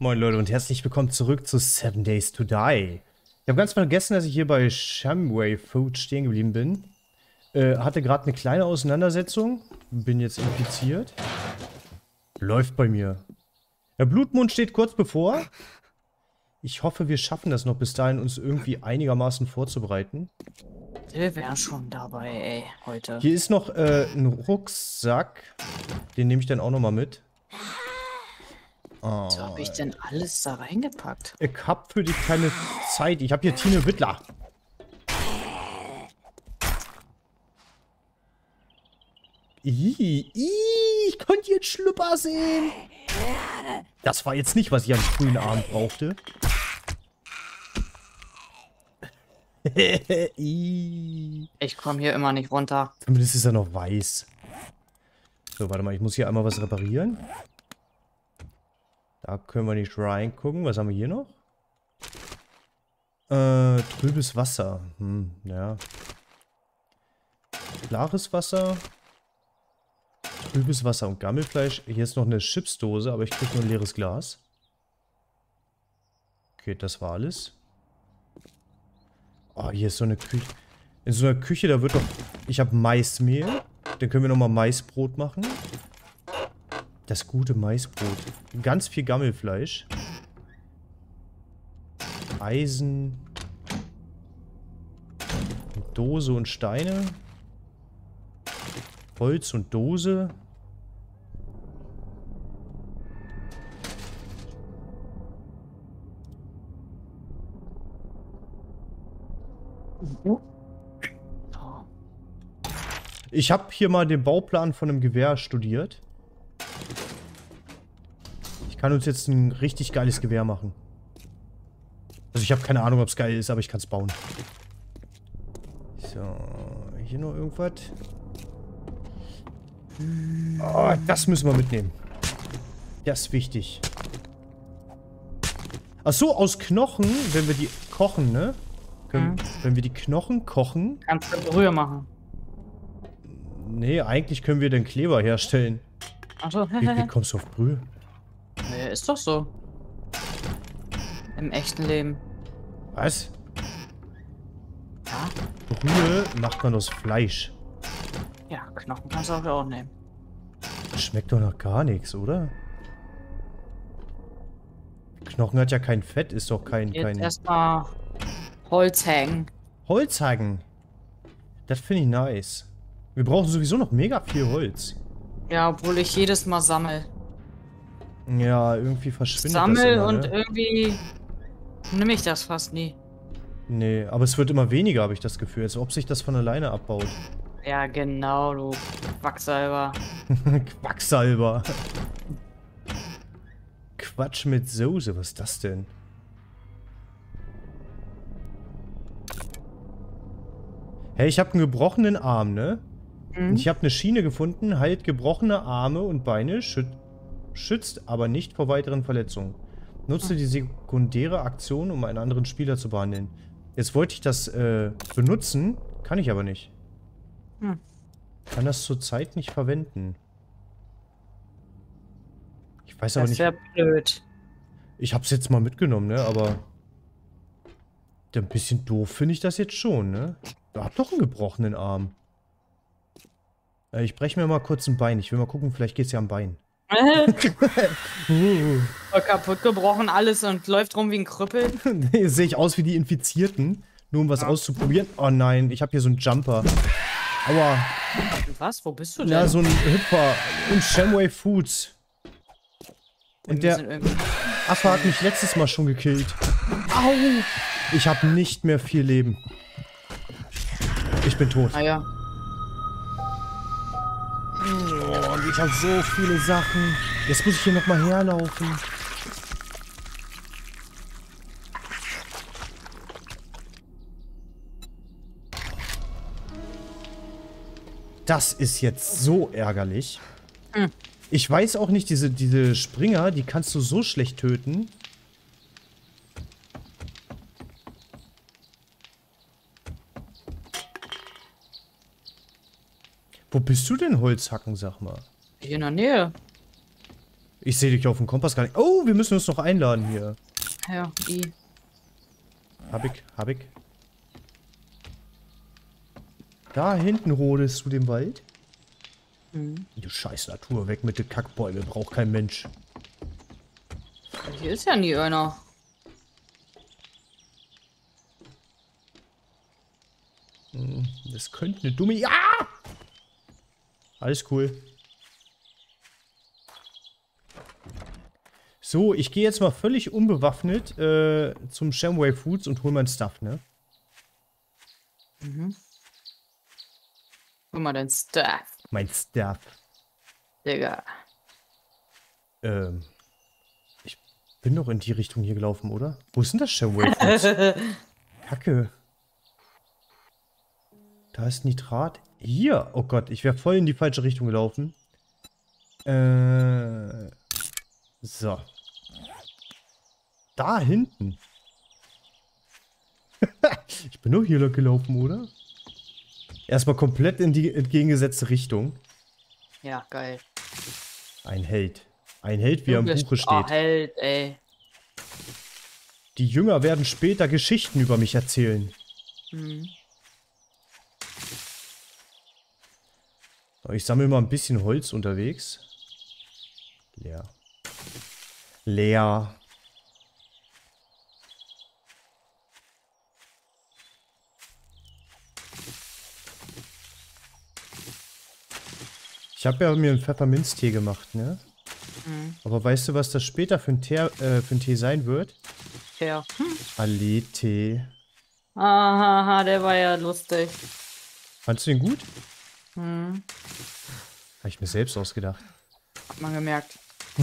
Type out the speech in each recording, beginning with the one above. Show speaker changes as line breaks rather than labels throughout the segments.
Moin Leute und herzlich willkommen zurück zu 7 Days to Die. Ich habe ganz vergessen, dass ich hier bei Shamway Food stehen geblieben bin. Hatte gerade eine kleine Auseinandersetzung. Bin jetzt infiziert. Läuft bei mir. Der Blutmond steht kurz bevor. Ich hoffe, wir schaffen das noch bis dahin, uns irgendwie einigermaßen vorzubereiten.
Wir wären schon dabei, ey, heute.
Hier ist noch ein Rucksack. Den nehme ich dann auch noch mal mit.
Was habe ich denn alles da reingepackt?
Ich hab für dich keine Zeit. Ich habe hier Tine Wittler. Ich konnte jetzt Schlüpper sehen. Das war jetzt nicht, was ich am frühen Abend brauchte.
Ich komme hier immer nicht runter.
Zumindest ist er noch weiß. So, warte mal, ich muss hier einmal was reparieren. Da können wir nicht reingucken. Was haben wir hier noch? Trübes Wasser. Ja. Klares Wasser. Trübes Wasser und Gammelfleisch. Hier ist noch eine Chipsdose, aber ich kriege nur ein leeres Glas. Okay, das war alles. Oh, hier ist so eine Küche. In so einer Küche, da wird doch... Ich habe Maismehl. Dann können wir nochmal Maisbrot machen. Das gute Maisbrot. Ganz viel Gammelfleisch. Eisen. Dose und Steine. Holz und Dose. Ich habe hier mal den Bauplan von einem Gewehr studiert. Ich kann uns jetzt ein richtig geiles Gewehr machen. Also ich habe keine Ahnung, ob es geil ist, aber ich kann es bauen. So, hier noch irgendwas. Oh, das müssen wir mitnehmen. Das ist wichtig. Ach so, aus Knochen, wenn wir die kochen, ne? Wenn wir die Knochen kochen...
Kannst du Brühe machen?
Nee, eigentlich können wir den Kleber herstellen.
Achso.
Wie kommst du auf Brühe?
Nee, ist doch so. Im echten Leben.
Was?
Ja?
Brühe macht man aus Fleisch.
Ja, Knochen kannst du auch nehmen.
Das schmeckt doch nach gar nichts, oder? Knochen hat ja kein Fett, ist doch kein...
Jetzt erstmal Holz hängen.
Holzhacken. Das finde ich nice. Wir brauchen sowieso noch mega viel Holz.
Ja, obwohl ich jedes Mal sammle.
Ja, irgendwie verschwindet das
Sammel
immer,
und
ne?
irgendwie nehme ich das fast nie.
Nee, aber es wird immer weniger, habe ich das Gefühl. Als ob sich das von alleine abbaut.
Ja, genau, du Quacksalber.
Quacksalber. Quatsch mit Soße, was ist das denn? Hey, ich habe einen gebrochenen Arm, ne? Und ich habe eine Schiene gefunden, heilt gebrochene Arme und Beine, schützt aber nicht vor weiteren Verletzungen. Nutze die sekundäre Aktion, um einen anderen Spieler zu behandeln. Jetzt wollte ich das benutzen, kann ich aber nicht. Kann das zurzeit nicht verwenden. Ich weiß aber nicht.
Das wäre blöd.
Ich hab's jetzt mal mitgenommen, ne? Aber ein bisschen doof finde ich das jetzt schon, ne? Ich hab doch einen gebrochenen Arm. Ich breche mir mal kurz ein Bein. Ich will mal gucken, vielleicht geht's ja am Bein.
Kaputt gebrochen alles und läuft rum wie ein Krüppel.
Nee, sehe ich aus wie die Infizierten. Nur um was auszuprobieren. Oh nein, ich habe hier so einen Jumper. Aua.
Was? Wo bist du denn?
Ja, so ein Hüpfer. In Shamway Foods. Und der Affe hat mich letztes Mal schon gekillt. Au! Ich habe nicht mehr viel Leben. Ich bin tot.
Ah ja.
Oh, und ich habe so viele Sachen. Jetzt muss ich hier nochmal herlaufen. Das ist jetzt so ärgerlich. Ich weiß auch nicht, diese Springer, die kannst du so schlecht töten. Wo bist du denn, Holzhacken, sag mal?
Hier in der Nähe.
Ich sehe dich auf dem Kompass gar nicht. Oh, wir müssen uns noch einladen hier.
Ja,
Hab ich. Da hinten rodest du den Wald.
Mhm.
Du scheiß Natur, weg mit den Kackbäumen, braucht kein Mensch.
Hier ist ja nie einer.
Das könnte eine dumme... Ja! Alles cool. So, ich gehe jetzt mal völlig unbewaffnet zum Shamway Foods und hol mein Stuff, ne?
Mhm. Guck mal, dein Stuff.
Mein Stuff.
Digga.
Ich bin doch in die Richtung hier gelaufen, oder? Wo ist denn das Shamway Foods? Kacke. Da ist Nitrat. Hier. Oh Gott, ich wäre voll in die falsche Richtung gelaufen. So. Da hinten. Ich bin nur hier lang gelaufen, oder? Erstmal komplett in die entgegengesetzte Richtung.
Ja, geil.
Ein Held. Ein Held, wie er im Buche steht.
Held, ey.
Die Jünger werden später Geschichten über mich erzählen.
Mhm.
Ich sammle mal ein bisschen Holz unterwegs. Leer. Leer. Ich habe ja mir einen Pfefferminztee gemacht, ne?
Mhm.
Aber weißt du, was das später für ein Tee sein wird?
Ja.
Allee-Tee.
Aha, der war ja lustig.
Fandst du den gut?
Mhm.
Habe ich mir selbst ausgedacht.
Hat man gemerkt.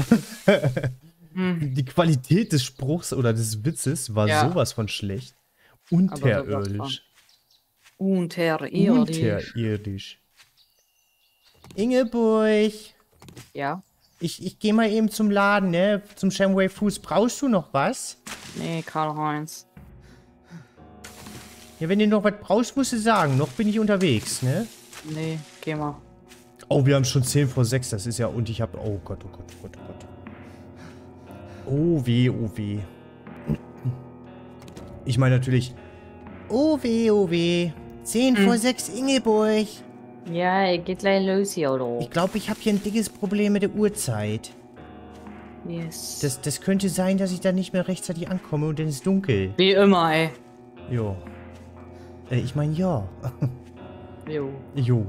Die Qualität des Spruchs oder des Witzes war sowas von schlecht. Unterirdisch.
Unterirdisch.
Unterirdisch. Ingeborg.
Ja?
Ich gehe mal eben zum Laden, ne? Zum Shamway Foods. Brauchst du noch was?
Nee, Karl-Heinz.
Ja, wenn du noch was brauchst, musst du sagen. Noch bin ich unterwegs, ne?
Nee, geh mal.
Oh, wir haben schon 10 vor 6. Das ist ja... Und ich habe... Oh Gott, oh Gott, oh Gott, oh Gott. Oh weh, oh weh. Ich meine natürlich... Oh weh, oh weh. 10 vor 6, Ingeborg.
Ja, geht gleich los hier, oder?
Ich glaube, ich habe hier ein dickes Problem mit der Uhrzeit.
Yes.
Das könnte sein, dass ich da nicht mehr rechtzeitig ankomme und dann ist es dunkel.
Wie immer, ey.
Jo. Ich meine, ja.
Jo.
Jo.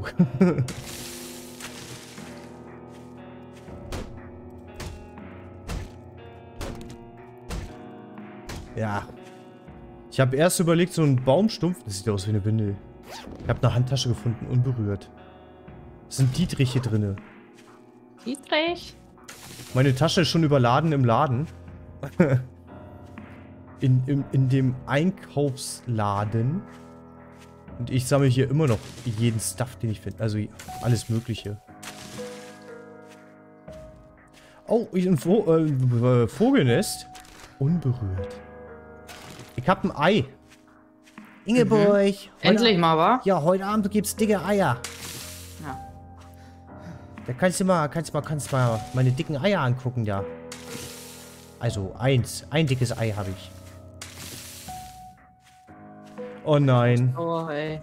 Ja. Ich habe erst überlegt, so einen Baumstumpf... Das sieht aus wie eine Windel. Ich habe eine Handtasche gefunden, unberührt. Es sind Dietriche drinne.
Dietrich?
Meine Tasche ist schon überladen im Laden. in dem Einkaufsladen. Und ich sammle hier immer noch jeden Stuff, den ich finde. Also alles Mögliche. Oh, ein Vogelnest. Unberührt. Ich hab ein Ei. Ingeborg.
Endlich mal, wa?
Ja, heute Abend gibt's dicke Eier.
Ja.
Da kannst du mal meine dicken Eier angucken, ja. Also ein dickes Ei habe ich. Oh nein.
Oh, ey.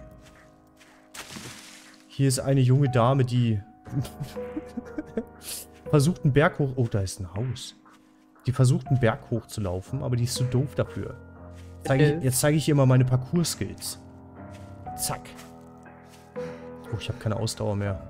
Hier ist eine junge Dame, die versucht einen Berg hoch... Oh, da ist ein Haus. Die versucht einen Berg hochzulaufen, aber die ist zu doof dafür. Jetzt zeige ich ihr mal meine Parcours-Skills. Zack. Oh, ich habe keine Ausdauer mehr.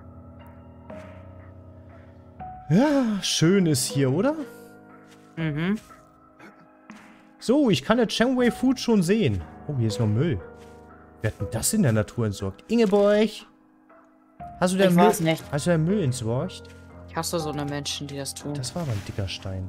Ja, schön ist hier, oder?
Mhm.
So, ich kann das Shamway Food schon sehen. Oh, hier ist noch Müll. Wer hat denn das in der Natur entsorgt? Ingeborg! Hast du deinen Müll entsorgt?
Ich hasse so eine Menschen, die das tun.
Das war aber ein dicker Stein.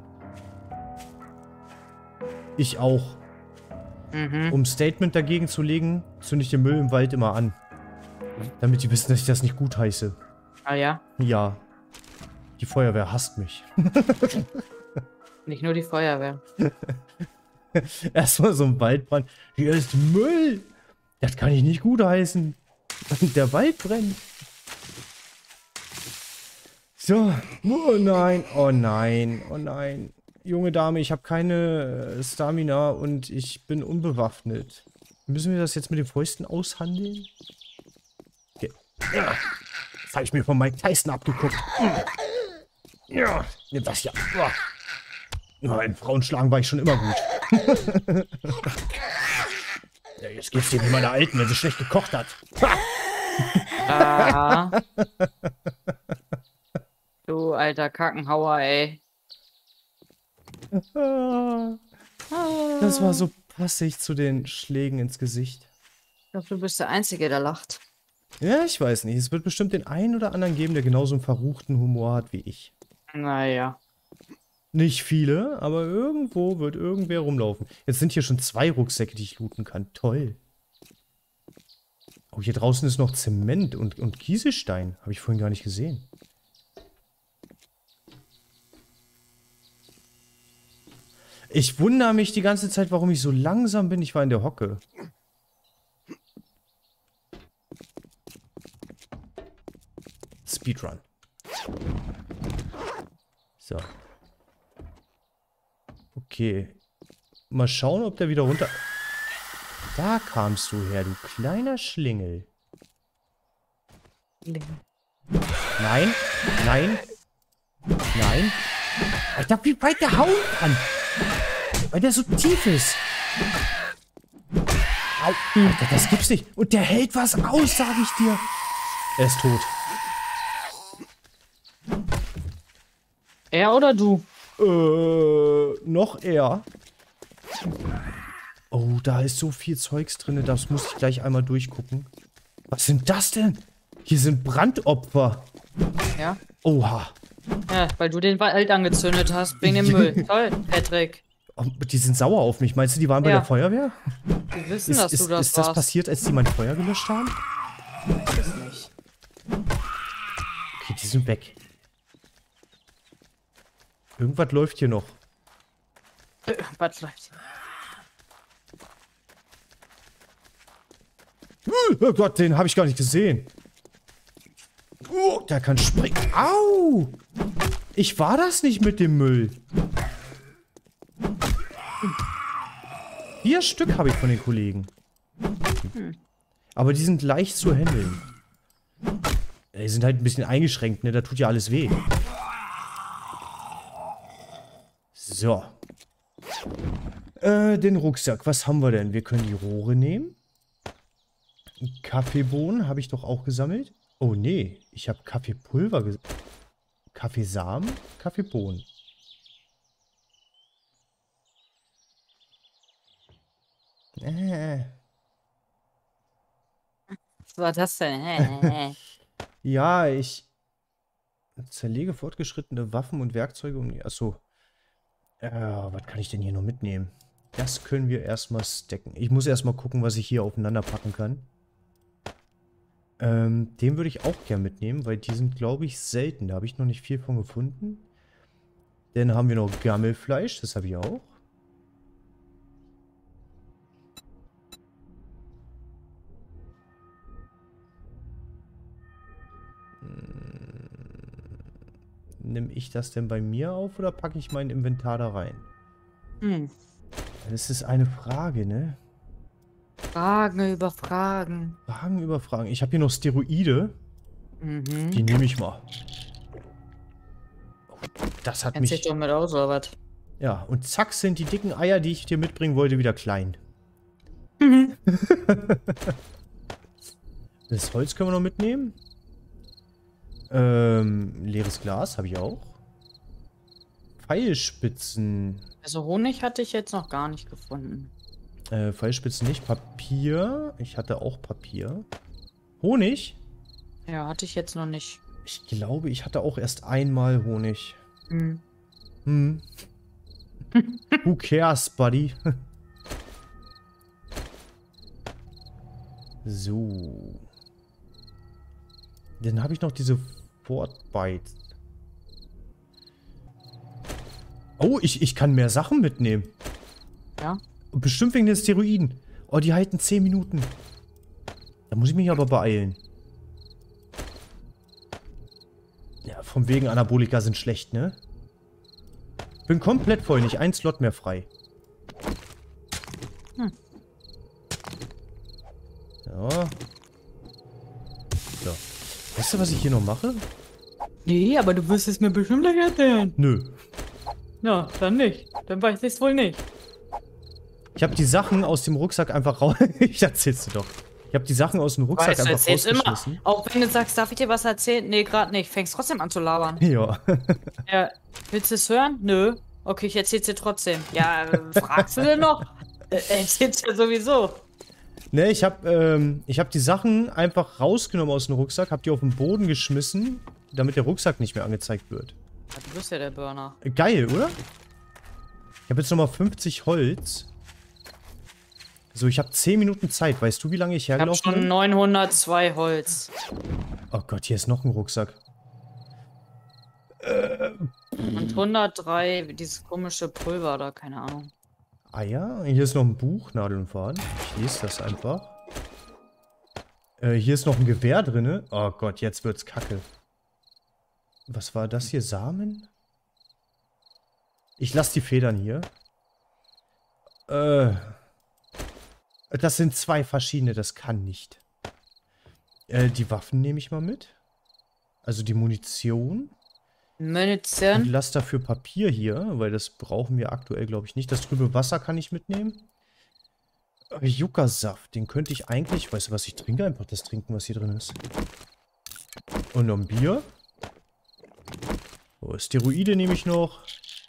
Ich auch.
Mhm.
Um ein Statement dagegen zu legen, zünde ich den Müll im Wald immer an. Damit die wissen, dass ich das nicht gut heiße.
Ah ja?
Ja. Die Feuerwehr hasst mich.
Nicht nur die Feuerwehr.
Erstmal so ein Waldbrand. Hier ist Müll. Das kann ich nicht gut heißen. Der Wald brennt. So. Oh nein. Oh nein. Oh nein. Junge Dame, ich habe keine Stamina und ich bin unbewaffnet. Müssen wir das jetzt mit den Fäusten aushandeln? Okay. Ja. Das habe ich mir von Mike Tyson abgeguckt. Ja. Das ja. Oh, in Frauenschlagen war ich schon immer gut. Ja, jetzt geht's dir wie meiner Alten, wenn sie schlecht gekocht hat.
Ah. Du alter Kackenhauer, ey.
Das war so passig zu den Schlägen ins Gesicht.
Ich glaube, du bist der Einzige, der lacht.
Ja, ich weiß nicht. Es wird bestimmt den einen oder anderen geben, der genauso einen verruchten Humor hat wie ich.
Naja.
Nicht viele, aber irgendwo wird irgendwer rumlaufen. Jetzt sind hier schon 2 Rucksäcke, die ich looten kann. Toll. Oh, hier draußen ist noch Zement und Kieselstein. Habe ich vorhin gar nicht gesehen. Ich wundere mich die ganze Zeit, warum ich so langsam bin. Ich war in der Hocke. Speedrun. So. Okay. Mal schauen, ob der wieder runter... Da kamst du her, du kleiner Schlingel. Nein. Nein. Nein. Alter, wie weit der hauen kann. Weil der so tief ist. Au. Alter, das gibt's nicht. Und der hält was aus, sag ich dir. Er ist tot.
Er oder du?
Noch er. Oh, da ist so viel Zeugs drin. Das muss ich gleich einmal durchgucken. Was sind das denn? Hier sind Brandopfer.
Ja.
Oha.
Ja, weil du den Wald angezündet hast wegen dem Müll. Toll, Patrick.
Oh, die sind sauer auf mich. Meinst du, die waren bei
Ja.
der Feuerwehr?
Die wissen, dass du das
Ist das
warst.
passiert, als die mein Feuer gelöscht haben?
Weiß nicht.
Okay, die sind weg. Irgendwas läuft hier noch.
Was läuft?
Oh Gott, den habe ich gar nicht gesehen. Oh, der kann springen. Au! Ich war das nicht mit dem Müll. 4 Stück habe ich von den Kollegen. Aber die sind leicht zu handeln. Die sind halt ein bisschen eingeschränkt, ne? Da tut ja alles weh. So. Den Rucksack. Was haben wir denn? Wir können die Rohre nehmen. Kaffeebohnen habe ich doch auch gesammelt. Oh nee, ich habe Kaffeepulver gesammelt. Kaffeesamen, Kaffeebohnen.
Was war das denn?
Ja, ich zerlege fortgeschrittene Waffen und Werkzeuge um die... Achso. Was kann ich denn hier noch mitnehmen? Das können wir erstmal stacken. Ich muss erstmal gucken, was ich hier aufeinander packen kann. Den würde ich auch gern mitnehmen, weil die sind, glaube ich, selten. Da habe ich noch nicht viel von gefunden. Dann haben wir noch Gammelfleisch, das habe ich auch. Nimm ich das denn bei mir auf oder packe ich mein Inventar da rein? Das ist eine Frage, ne?
Fragen über Fragen.
Fragen über Fragen. Ich habe hier noch Steroide.
Mhm.
Die nehme ich mal. Oh, das hat
Kennt sich
mich...
doch mit aus, oder was?
Ja, und zack sind die dicken Eier, die ich dir mitbringen wollte, wieder klein. Das Holz können wir noch mitnehmen. Leeres Glas habe ich auch. Pfeilspitzen.
Also Honig hatte ich jetzt noch gar nicht gefunden.
Pfeilspitzen nicht. Papier. Ich hatte auch Papier. Honig?
Ja, hatte ich jetzt noch nicht.
Ich glaube, ich hatte auch erst einmal Honig.
Hm.
Who cares, buddy? So. Dann habe ich noch diese Fortbite. Oh, ich kann mehr Sachen mitnehmen.
Ja.
Bestimmt wegen den Steroiden. Oh, die halten 10 Minuten. Da muss ich mich aber beeilen. Ja, Vom wegen Anabolika sind schlecht, ne? Bin komplett voll, nicht ein Slot mehr frei. Ja. So. Weißt du, was ich hier noch mache?
Nee, aber du wirst es mir bestimmt gleich erzählen.
Nö.
Ja, dann nicht. Dann weiß ich es wohl nicht.
Ich habe die Sachen aus dem Rucksack einfach raus... Ich erzähl's dir doch. Ich habe die Sachen aus dem Rucksack
Weißt du,
einfach
erzählst immer.
rausgeschmissen.
Auch wenn du sagst, darf ich dir was erzählen? Nee, gerade nicht. Fängst trotzdem an zu labern.
Ja.
Ja, willst du es hören? Nö. Okay, ich erzähl's dir trotzdem. Ja, fragst du denn noch? Erzähl's ja sowieso.
Ne, ich hab die Sachen einfach rausgenommen aus dem Rucksack, hab die auf den Boden geschmissen, damit der Rucksack nicht mehr angezeigt wird.
Ja, du bist ja der Burner.
Geil, oder? Ich habe jetzt nochmal 50 Holz. So, ich habe 10 Minuten Zeit. Weißt du, wie lange ich
Ich hab
hergelaufen
schon
bin?
902 Holz.
Oh Gott, hier ist noch ein Rucksack.
Und 103, dieses komische Pulver da, keine Ahnung.
Ah ja, hier ist noch ein Buch, Nadel und Faden. Ich lese das einfach. Hier ist noch ein Gewehr drin. Oh Gott, jetzt wird's kacke. Was war das hier? Samen? Ich lasse die Federn hier. Das sind 2 verschiedene, das kann nicht. Die Waffen nehme ich mal mit. Also die Munition. Und
Munition.
lass dafür Papier hier, weil das brauchen wir aktuell, glaube ich, nicht. Das trübe Wasser kann ich mitnehmen. Yucca-Saft, den könnte ich eigentlich... Weißt du was, ich trinke einfach das Trinken, was hier drin ist. Und noch ein Bier. Oh, Steroide nehme ich noch.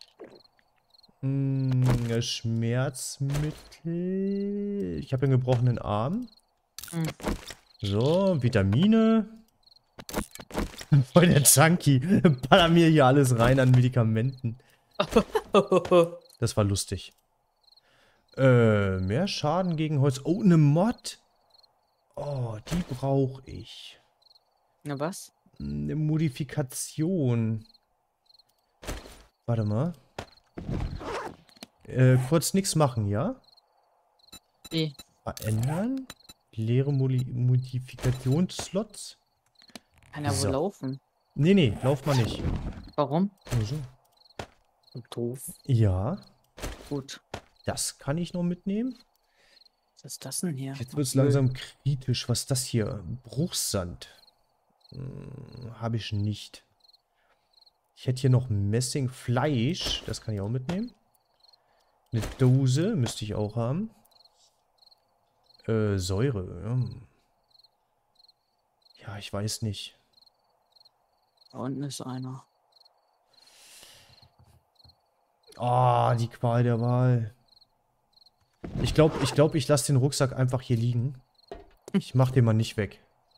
Schmerzmittel. Ich habe einen gebrochenen Arm. So, Vitamine. Voll der Junkie. Baller mir hier alles rein an Medikamenten. Das war lustig. Mehr Schaden gegen Holz. Oh, eine Mod. Oh, die brauche ich.
Na was?
Eine Modifikation. Warte mal. Kurz nichts machen, ja?
Wie?
Verändern. Leere Modifikationsslots.
Kann ja wohl
So.
laufen.
Nee, lauf mal nicht.
Warum?
Nur so.
Doof.
Ja,
Gut.
das kann ich noch mitnehmen.
Was ist das denn hier?
Jetzt wird es langsam kritisch. Was ist das hier? Bruchsand. Habe ich nicht. Ich hätte hier noch Messingfleisch. Das kann ich auch mitnehmen. Eine Dose müsste ich auch haben. Säure. Ja, ich weiß nicht.
Da unten ist einer.
Ah, die Qual der Wahl. Ich glaube, ich lasse den Rucksack einfach hier liegen. Ich mach den mal nicht weg.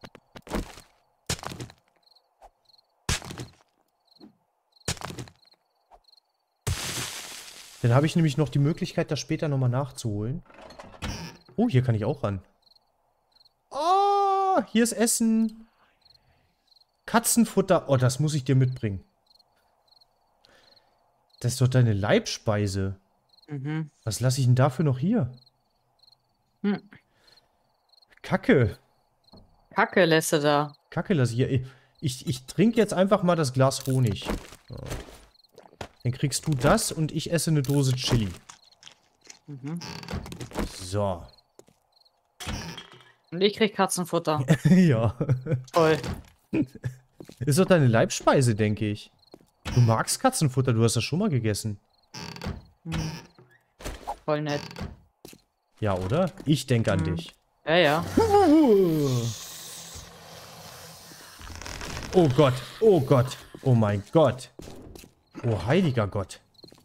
Dann habe ich nämlich noch die Möglichkeit, das später nochmal nachzuholen. Oh, hier kann ich auch ran. Oh, hier ist Essen. Katzenfutter. Oh, das muss ich dir mitbringen. Das ist doch deine Leibspeise.
Mhm.
Was lasse ich denn dafür noch hier?
Hm.
Kacke.
Kacke lässt du da.
Kacke lasse ich hier. Ich trinke jetzt einfach mal das Glas Honig. So. Dann kriegst du das und ich esse eine Dose Chili.
Mhm.
So.
Und ich krieg Katzenfutter.
Ja.
Toll.
Ist doch deine Leibspeise, denke ich. Du magst Katzenfutter, du hast das schon mal gegessen.
Hm. Voll nett.
Ja, oder? Ich denke an dich.
Ja, ja.
Oh Gott, oh Gott, oh mein Gott. Oh heiliger Gott.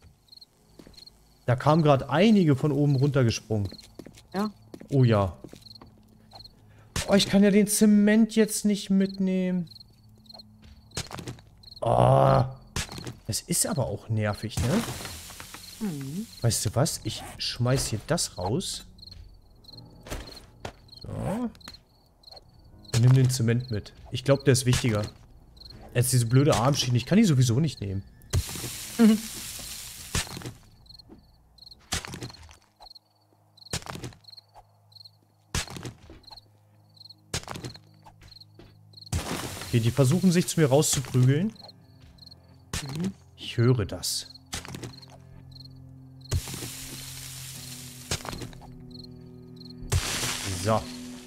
Da kamen gerade einige von oben runtergesprungen.
Ja.
Oh ja. Oh, ich kann ja den Zement jetzt nicht mitnehmen. Oh. Das ist aber auch nervig, ne?
Mhm.
Weißt du was? Ich schmeiß hier das raus. So. Und nimm den Zement mit. Ich glaube, der ist wichtiger. Als diese blöde Armschiene. Ich kann die sowieso nicht nehmen. Okay, die versuchen sich zu mir rauszuprügeln. Ich höre das. So.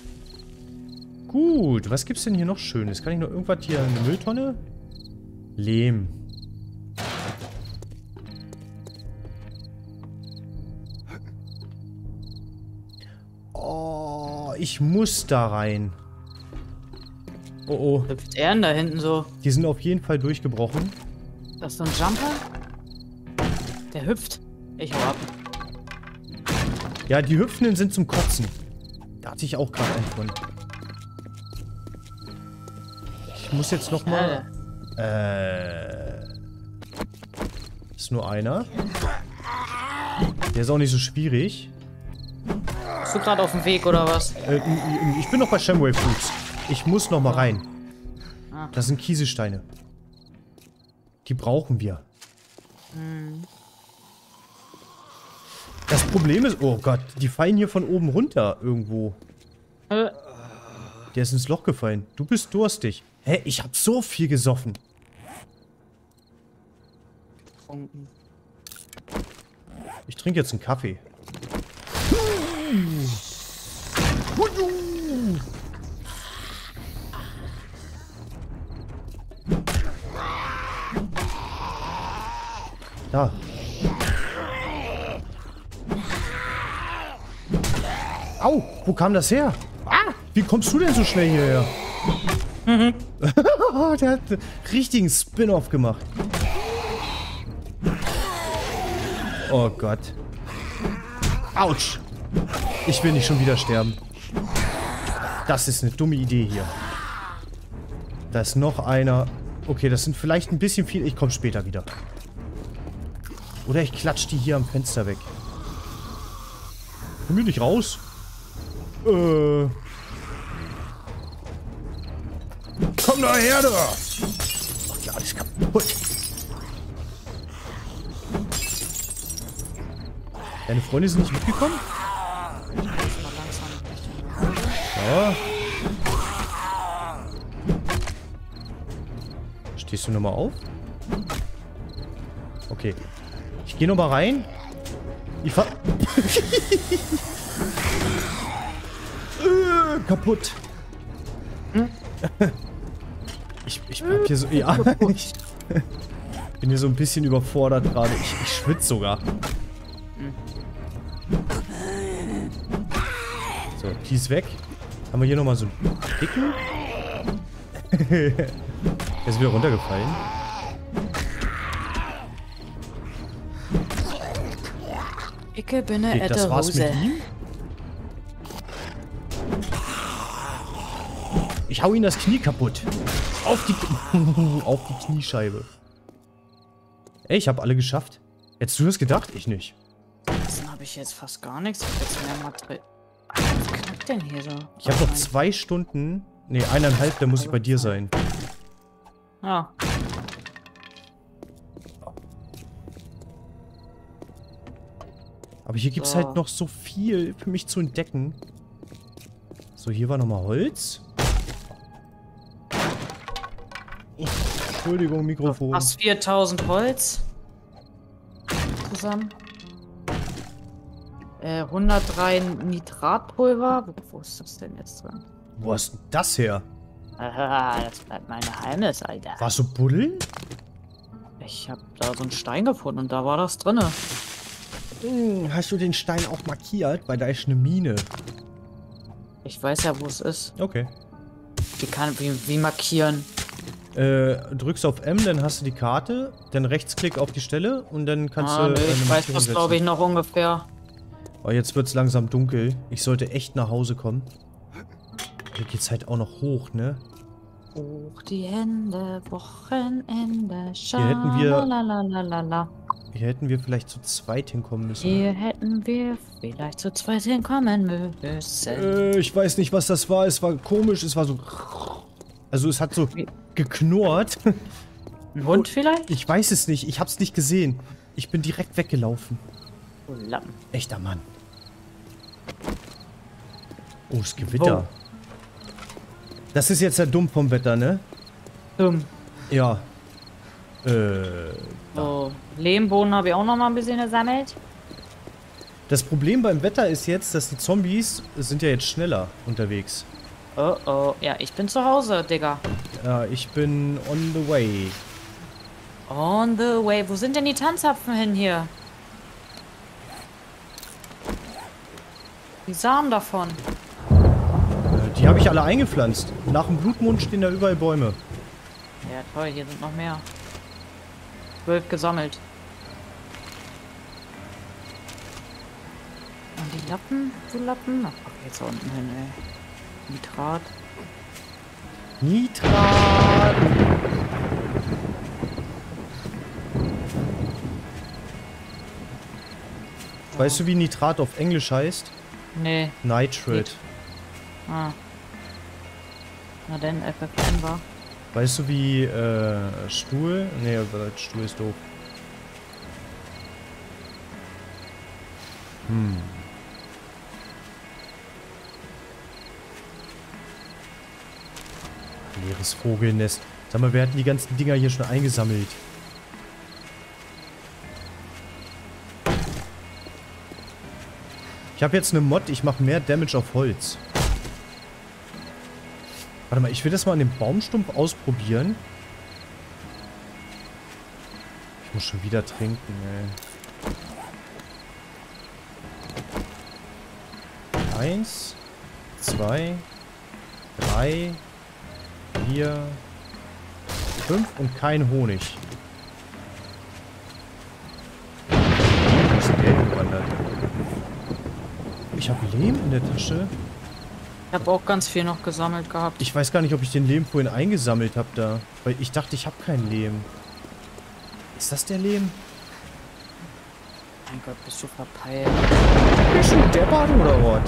Gut, was gibt's denn hier noch Schönes? Kann ich noch irgendwas hier? Eine Mülltonne? Lehm. Oh, ich muss da rein. Oh oh.
Hüpft er denn da hinten so?
Die sind auf jeden Fall durchgebrochen.
Das ist so ein Jumper? Der hüpft. Ich hau ab.
Ja, die Hüpfenden sind zum Kotzen. Da hatte ich auch gerade einen von. Ich muss jetzt noch mal... Ist nur einer. Der ist auch nicht so schwierig.
Bist du gerade auf dem Weg oder was?
Ich bin noch bei Shamway Foods. Ich muss noch mal rein.
Ah.
Das sind Kieselsteine. Die brauchen wir. Das Problem ist... Oh Gott, die fallen hier von oben runter irgendwo. Der ist ins Loch gefallen. Du bist durstig. Hä, ich hab so viel gesoffen. Ich trinke jetzt einen Kaffee. Da. Au, wo kam das her? Ah, wie kommst du denn so schnell hierher? Der hat einen richtigen Spin-off gemacht. Oh Gott. Autsch. Ich will nicht schon wieder sterben. Das ist eine dumme Idee hier. Da ist noch einer. Okay, das sind vielleicht ein bisschen viel. Ich komme später wieder. Oder ich klatsch die hier am Fenster weg. Komm hier nicht raus. Komm da her, da! Mach ja alles kaputt. Deine Freunde sind nicht mitgekommen? Ja. Stehst du nochmal auf? Okay. Ich gehe nochmal rein. Ich fahr... kaputt. Ich hab hier so... Ja, ich bin hier so ein bisschen überfordert gerade. Ich schwitze sogar. So, die ist weg. Haben wir hier nochmal so einen dicken? Der ist wieder runtergefallen.
Ich bin eine
Das war's
Hose.
mit ihm? Ich hau ihm das Knie kaputt. Auf die, auf die Kniescheibe. Ey, ich habe alle geschafft. Hättest du das gedacht? Ich nicht.
Dann habe ich jetzt fast gar nichts. Ich hab jetzt mehr Material. Was knackt denn hier so?
Ich habe noch 2 Stunden. Ne, 1,5, da muss ich bei dir sein.
Ja.
Aber hier gibt's
So.
halt noch so viel für mich zu entdecken. So, hier war nochmal Holz. Entschuldigung, Mikrofon.
Fast 4000 Holz. Zusammen. 103 Nitratpulver. Wo ist das denn jetzt drin?
Wo hast du das her?
Das bleibt mein Geheimnis, Alter.
Warst du buddeln?
Ich habe da so einen Stein gefunden und da war das drinne.
Hast du den Stein auch markiert? Weil da ist eine Mine.
Ich weiß ja, wo es ist.
Okay.
Wie markieren?
Drückst auf M, dann hast du die Karte, dann Rechtsklick auf die Stelle und dann kannst du...
Nee, ich weiß das, glaube ich, noch ungefähr.
Oh, jetzt wird's langsam dunkel. Ich sollte echt nach Hause kommen. Hier geht's halt auch noch hoch, ne?
Hoch die Hände, Wochenende,
Hier hätten wir vielleicht zu zweit hinkommen müssen.
Hier hätten wir vielleicht zu zweit hinkommen müssen.
Ich weiß nicht, was das war. Es war komisch, es war so... Also es hat so geknurrt.
Ein Hund vielleicht?
Ich weiß es nicht, ich hab's nicht gesehen. Ich bin direkt weggelaufen.
Oh, Lappen.
Echter Mann. Oh, das Gewitter.
Oh.
Das ist jetzt ja dumm vom Wetter, ne?
Dumm.
Ja.
So, Lehmbohnen habe ich auch noch mal ein bisschen gesammelt.
Das Problem beim Wetter ist jetzt, dass die Zombies sind ja jetzt schneller unterwegs.
Oh, oh. Ja, ich bin zu Hause, Digga.
Ja, ich bin on the way.
On the way. Wo sind denn die Tanzapfen hin hier? Die Samen davon.
Die habe ich alle eingepflanzt. Nach dem Blutmond stehen da überall Bäume.
Ja, toll, hier sind noch mehr. 12 gesammelt. Und die Lappen? Wo Lappen? Ach, jetzt da unten hin, ey. Nitrat.
Nitrat! Weißt du, wie Nitrat auf Englisch heißt?
Nee.
Nitrate.
Ah. Na denn, FFN war.
Weißt du, wie Stuhl? Nee, Stuhl ist doof. Leeres Vogelnest. Sag mal, wer hat die ganzen Dinger hier schon eingesammelt? Ich habe jetzt eine Mod, ich mache mehr Damage auf Holz. Warte mal, ich will das mal an dem Baumstumpf ausprobieren. Ich muss schon wieder trinken, ey. 1, 2, 3, 4, 5 und kein Honig. Wo ist der hingewandert? Ich habe Lehm in der Tasche.
Ich habe auch ganz viel noch gesammelt gehabt.
Ich weiß gar nicht, ob ich den Lehm vorhin eingesammelt habe da. Weil ich dachte, ich habe keinen Lehm. Ist das der Lehm?
Mein Gott, bist du verpeilt.
Bist du deppert oder was?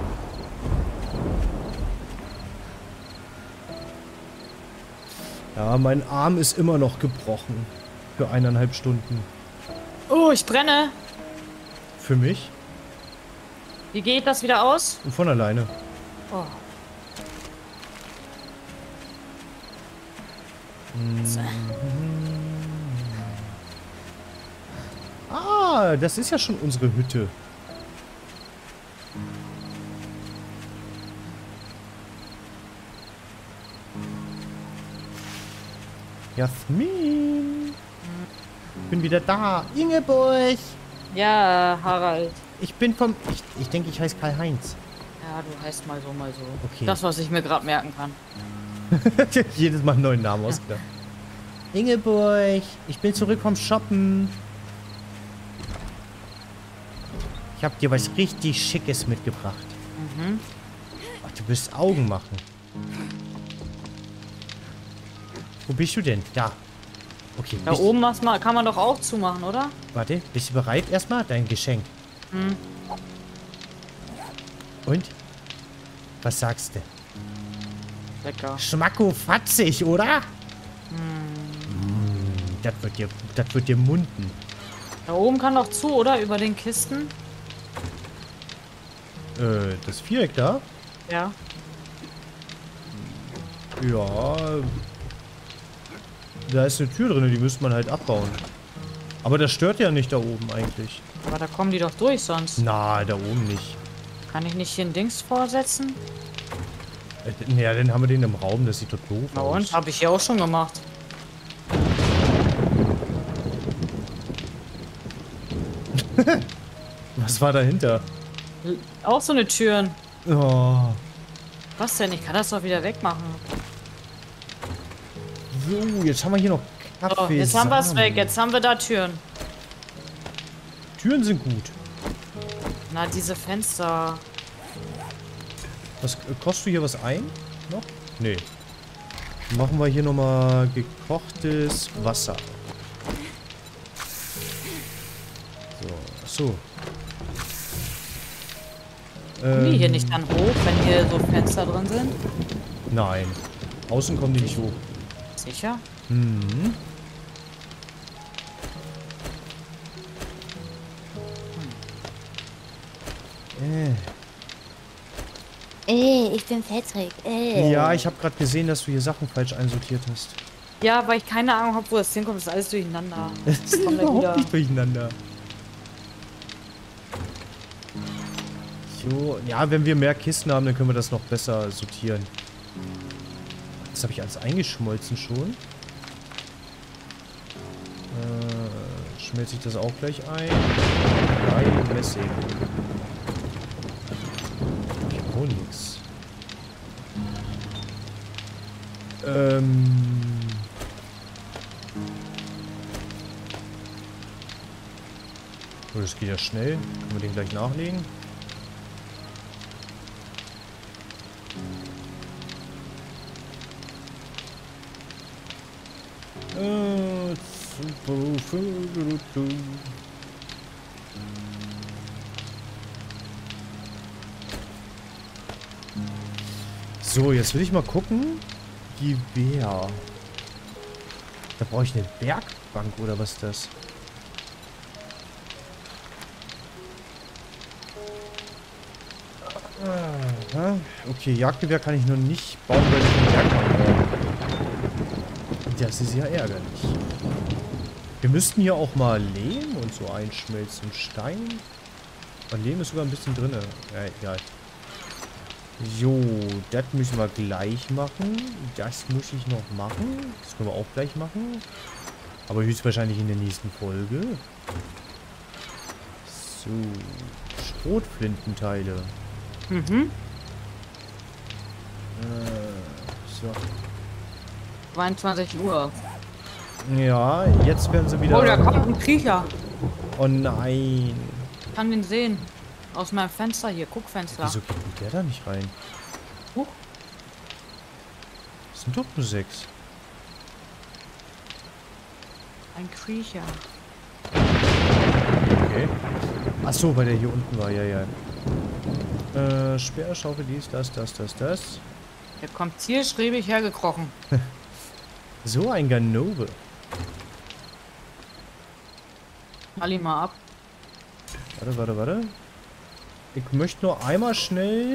Ja, mein Arm ist immer noch gebrochen. Für 1,5 Stunden.
Oh, ich brenne.
Für mich?
Wie geht das wieder aus?
Und von alleine.
Oh.
Ah, das ist ja schon unsere Hütte. Jasmin. Bin wieder da. Ingeborg.
Ja, Harald.
Ich bin vom... Ich denke, ich heiße Karl-Heinz.
Ja, du heißt mal so, mal so.
Okay.
Das, was ich mir gerade merken kann.
Jedes Mal einen neuen Namen ausgedacht. Ingeborg, ich bin zurück vom Shoppen. Ich habe dir was richtig Schickes mitgebracht.
Mhm.
Ach, du willst Augen machen. Wo bist du denn? Da. Okay.
Da oben kann man doch auch zumachen, oder?
Warte, bist du bereit erstmal? Dein Geschenk.
Hm.
Und? Was sagst du?
Lecker.
Schmackofatzig, oder? Das wird dir munden.
Da oben kann doch zu, oder? Über den Kisten.
Das Viereck da?
Ja.
Ja. Da ist eine Tür drin, die müsste man halt abbauen. Aber das stört ja nicht da oben eigentlich.
Aber da kommen die doch durch sonst.
Na, da oben nicht.
Kann ich nicht hier ein Dings vorsetzen?
Naja, dann haben wir den im Raum, das sieht doch doof
Na
aus.
und? Habe ich ja auch schon gemacht.
Was war dahinter?
Auch so eine Türen.
Oh.
Was denn? Ich kann das doch wieder wegmachen.
So, jetzt haben wir hier noch Kaffee.
So, jetzt haben wir es weg. Jetzt haben wir da Türen.
Türen sind gut.
Na, diese Fenster.
Was kostet du hier was ein? Noch? Nee. Machen wir hier nochmal gekochtes Wasser. So.
Kommen die hier nicht dann hoch, wenn hier so Fenster drin sind?
Nein. Außen kommen die nicht hoch.
Sicher?
Mhm.
Ich bin Patrick.
Ja, ich habe gerade gesehen, dass du hier Sachen falsch einsortiert hast.
Ja, weil ich keine Ahnung habe, wo das hinkommt. Das ist alles durcheinander.
Das ist
Kommt da
überhaupt
wieder.
nicht durcheinander. So, ja, wenn wir mehr Kisten haben, dann können wir das noch besser sortieren. Das habe ich alles eingeschmolzen schon. Schmelze ich das auch gleich ein? Nein, Messing. Ich hab wohl nix. Oh, das geht ja schnell. Können wir den gleich nachlegen? So, jetzt will ich mal gucken. Gewehr. Da brauche ich eine Werkbank oder was ist das? Aha. Okay, Jagdgewehr kann ich noch nicht bauen, weil ich eine Werkbank brauche. Das ist ja ärgerlich. Wir müssten hier auch mal Lehm und so einschmelzen. Stein. Und Lehm ist sogar ein bisschen drin. Ja, egal. So, das müssen wir gleich machen. Das muss ich noch machen. Das können wir auch gleich machen. Aber höchstwahrscheinlich in der nächsten Folge. So. Schrotflintenteile.
Mhm.
So.
22 Uhr.
Ja, jetzt werden sie wieder...
Oh, da kommt ein Kriecher.
Oh nein.
Ich kann den sehen. Aus meinem Fenster hier. Guckfenster.
Wieso geht denn der da nicht rein?
Huch.
Das sind doch nur 6.
Ein Kriecher.
Okay. Achso, weil der hier unten war. Ja, ja. Speer, Schaufel, dies, das.
Der kommt zielstrebig hergekrochen.
So ein Ganove.
Mal ihn mal ab.
Warte. Ich möchte nur einmal schnell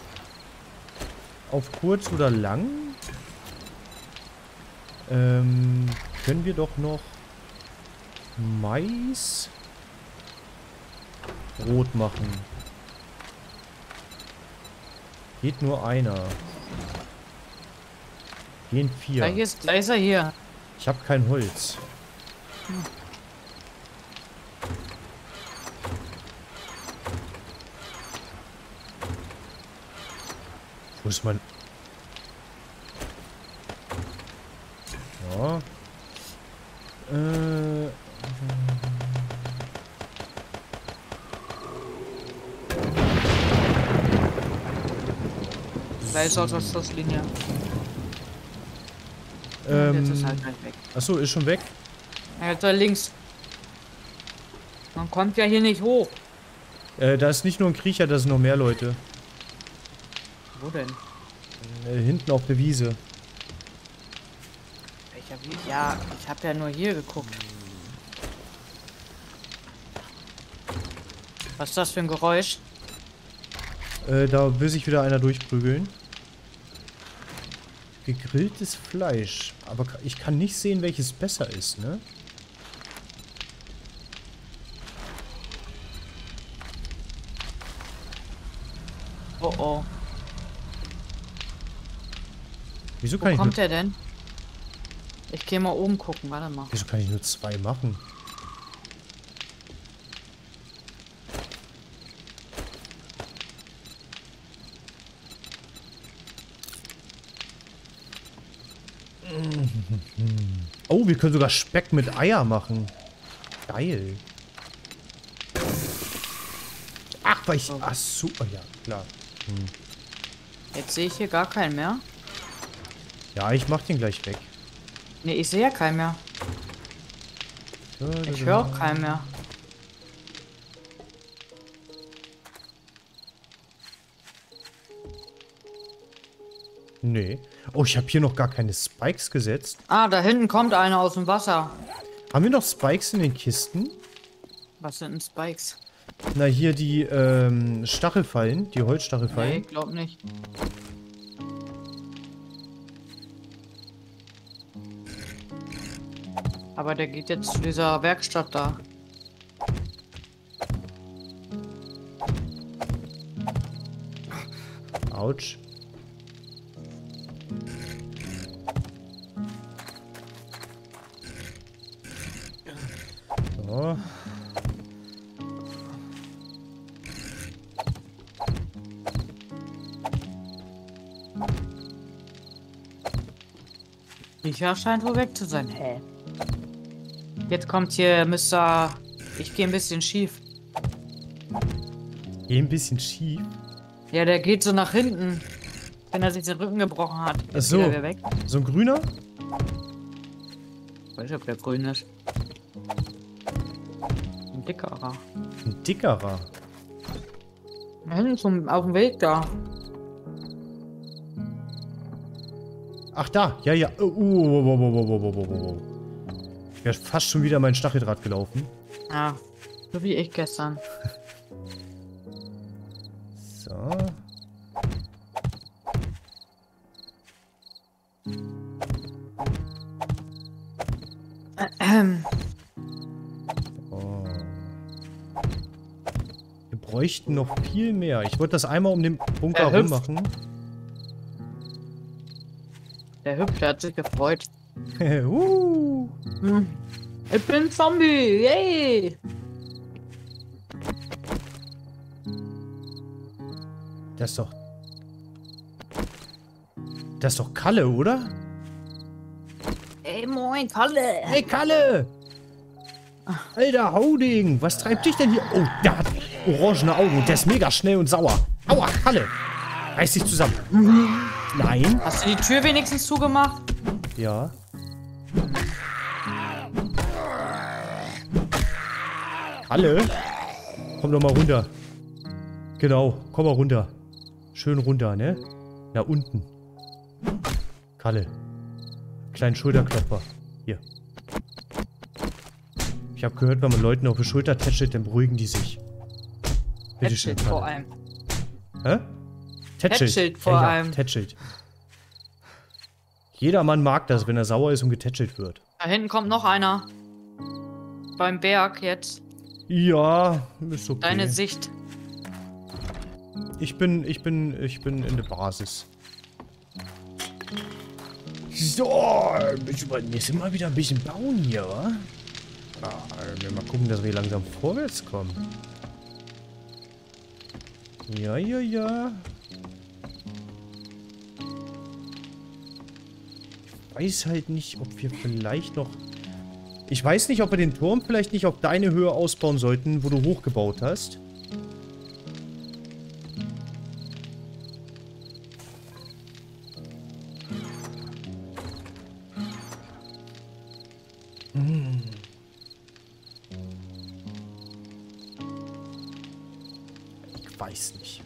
auf kurz oder lang. Können wir doch noch Mais Brot machen. Geht nur einer. Gehen 4.
Da ist er hier.
Ich habe kein Holz. Wo ist mein... Ja.
Da ist aus der Schusslinie. Jetzt ist halt gleich weg.
Achso, ist schon weg.
Er ist da links. Man kommt ja hier nicht hoch.
Da ist nicht nur ein Kriecher, da sind noch mehr Leute.
Wo denn?
Hinten auf der Wiese.
Welcher Wiese? Ja, ich habe ja nur hier geguckt. Was ist das für ein Geräusch?
Da will sich wieder einer durchprügeln. Gegrilltes Fleisch. Aber ich kann nicht sehen, welches besser ist, ne?
Oh oh.
Wieso
Wo
kann ich
kommt
nur,
der denn? Ich gehe mal oben gucken, warte mal.
wieso kann ich nur 2 machen? Oh, wir können sogar Speck mit Eier machen. Geil. Ach, weil ich... Ach so, oh ja, klar.
Jetzt sehe ich hier gar keinen mehr.
Ja, ich mach den gleich weg.
Ne, ich sehe ja keinen mehr. Ich höre auch keinen mehr.
Nee. Oh, ich habe hier noch gar keine Spikes gesetzt.
Ah, da hinten kommt einer aus dem Wasser.
Haben wir noch Spikes in den Kisten?
Was sind denn Spikes?
Na, hier die Stachelfallen, die
Nee,
Holzstachelfallen.
ich glaube nicht. Aber der geht jetzt zu dieser Werkstatt da.
Autsch. So.
Micha scheint wohl weg zu sein. Hä? Jetzt kommt hier Mr. Ich gehe ein bisschen schief.
Geh ein bisschen schief.
Ja, der geht so nach hinten. Wenn er sich den Rücken gebrochen hat.
Ach so.
Geht er wieder weg.
So ein grüner?
Ich weiß nicht, ob der grün ist. Ein dickerer.
Ein dickerer.
Da hinten ist auf dem Weg da.
Ach, da. Ja, ja. Ja, fast schon wieder mein Stacheldraht gelaufen.
Ja, so wie ich gestern.
So. Oh. Wir bräuchten noch viel mehr. Ich wollte das einmal um den Bunker rum machen.
Der Hübsche hat sich gefreut.
Hm.
Ich bin Zombie, yay!
Das ist doch... Das ist doch Kalle, oder?
Ey, moin, Kalle!
Hey, Kalle! Alter, Hauding! Was treibt dich denn hier? Oh, der hat orangene Augen und der ist mega schnell und sauer. Aua, Kalle! Reiß dich zusammen. Nein.
Hast du die Tür wenigstens zugemacht?
Ja. Kalle? Komm doch mal runter. Genau, komm mal runter. Schön runter, ne? Na, unten. Kalle. Kleinen Schulterklopfer. Hier. Ich habe gehört, wenn man Leuten auf die Schulter tätschelt, dann beruhigen die sich. Bitte schön,
Tätschelt vor
Kalle.
allem.
Hä?
Tätschelt vor allem.
Tätschelt. Jeder Mann mag das, wenn er sauer ist und getätschelt wird.
Da hinten kommt noch einer. Beim Berg jetzt.
Ja, ist okay.
Deine Sicht.
Ich bin in der Basis. So, wir sind mal wieder ein bisschen bauen hier, wa? Ja, mal gucken, dass wir langsam vorwärts kommen. Ja, ja, ja. Ich weiß halt nicht, ob wir vielleicht noch... Ich weiß nicht, ob wir den Turm vielleicht nicht auf deine Höhe ausbauen sollten, wo du hochgebaut hast. Ich weiß nicht.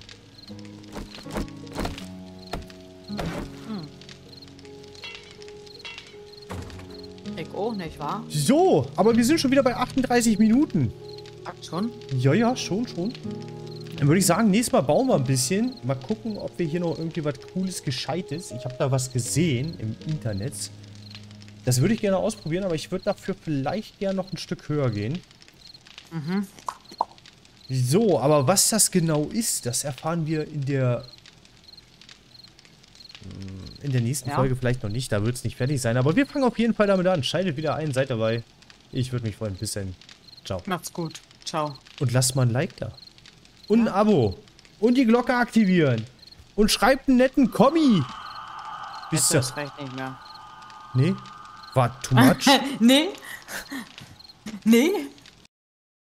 Ich auch nicht, wahr?
So, aber wir sind schon wieder bei 38 Minuten.
Ach, schon?
Ja, ja, schon. Dann würde ich sagen, nächstes Mal bauen wir ein bisschen. Mal gucken, ob wir hier noch irgendwie was Cooles, Gescheites. Ich habe da was gesehen im Internet. Das würde ich gerne ausprobieren, aber ich würde dafür vielleicht gerne noch ein Stück höher gehen.
Mhm.
So, aber was das genau ist, das erfahren wir in der nächsten Folge vielleicht noch nicht. Da wird es nicht fertig sein. Aber wir fangen auf jeden Fall damit an. Schaltet wieder ein, seid dabei. Ich würde mich freuen. Bis dann. Ciao.
Macht's gut. Ciao.
Und lasst mal ein Like da. Und ein Abo. Und die Glocke aktivieren. Und schreibt einen netten Kommi. Bis
Das reicht nicht mehr.
Nee? War too much?
Nee. Nee.